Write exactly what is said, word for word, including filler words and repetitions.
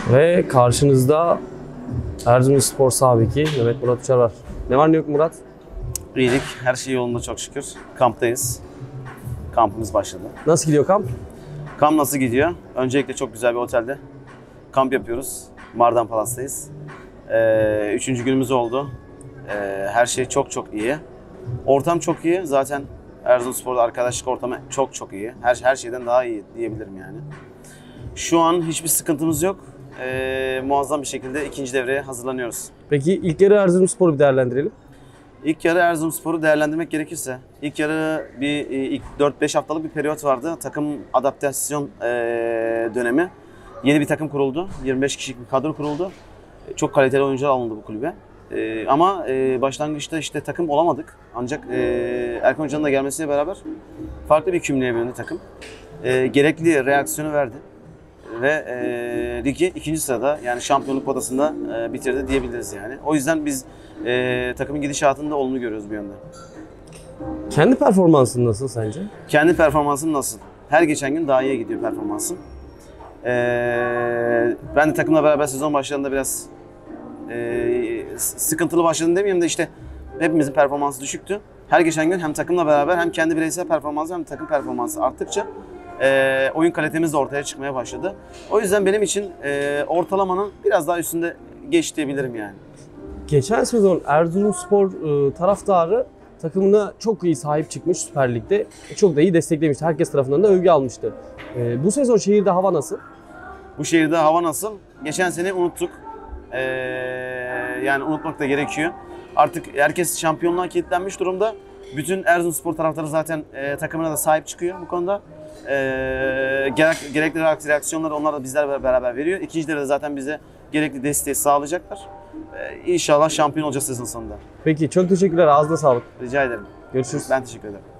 Ve karşınızda Erzurumspor sabiki Mehmet Murat Uçar var. Ne var ne yok Murat? İyilik, her şey yolunda çok şükür. Kamptayız. Kampımız başladı. Nasıl gidiyor kamp? Kamp nasıl gidiyor? Öncelikle çok güzel bir otelde kamp yapıyoruz. Mardan Palas'tayız. Ee, üçüncü günümüz oldu. Ee, her şey çok çok iyi. Ortam çok iyi. Zaten Erzurumspor'da arkadaşlık ortamı çok çok iyi. Her, her şeyden daha iyi diyebilirim yani. Şu an hiçbir sıkıntımız yok. Ee, muazzam bir şekilde ikinci devreye hazırlanıyoruz. Peki ilk yarı Erzurumspor'u bir değerlendirelim. İlk yarı Erzurumspor'u değerlendirmek gerekirse, ilk yarı bir ilk dört beş haftalık bir periyot vardı. Takım adaptasyon e, dönemi. Yeni bir takım kuruldu. yirmi beş kişilik bir kadro kuruldu. Çok kaliteli oyuncular alındı bu kulübe. E, ama e, başlangıçta işte takım olamadık. Ancak e, Erkan Hoca'nın da gelmesiyle beraber farklı bir kümleye büründü takım. E, gerekli reaksiyonu verdi. Ve e, ligi ikinci sırada, yani şampiyonluk potasında e, bitirdi diyebiliriz yani. O yüzden biz e, takımın gidişatında olumlu görüyoruz bir yönde. Kendi performansın nasıl sence? Kendi performansım nasıl? Her geçen gün daha iyiye gidiyor performansım. E, ben de takımla beraber sezon başlarında biraz e, sıkıntılı başladım demeyeyim de işte hepimizin performansı düşüktü. Her geçen gün hem takımla beraber hem kendi bireysel performansı hem takım performansı arttıkça E, oyun kalitemiz de ortaya çıkmaya başladı. O yüzden benim için e, ortalamanın biraz daha üstünde geç diyebilirim yani. Geçen sezon Erzurumspor e, taraftarı takımına çok iyi sahip çıkmış Süper Lig'de. Çok da iyi desteklemişti. Herkes tarafından da övgü almıştı. E, bu sezon şehirde hava nasıl? Bu şehirde hava nasıl? Geçen sene unuttuk. E, yani unutmak da gerekiyor. Artık herkes şampiyonluğa kilitlenmiş durumda. Bütün Erzurumspor taraftarı zaten e, takımına da sahip çıkıyor bu konuda. Ee, gerek, gerekli reaksiyonları onlar da bizlerle beraber veriyor. İkinci devrede zaten bize gerekli desteği sağlayacaklar. Ee, İnşallah şampiyon olacağız sezon sonunda. Peki çok teşekkürler. Ağzına sağlık. Rica ederim. Görüşürüz. Ben teşekkür ederim.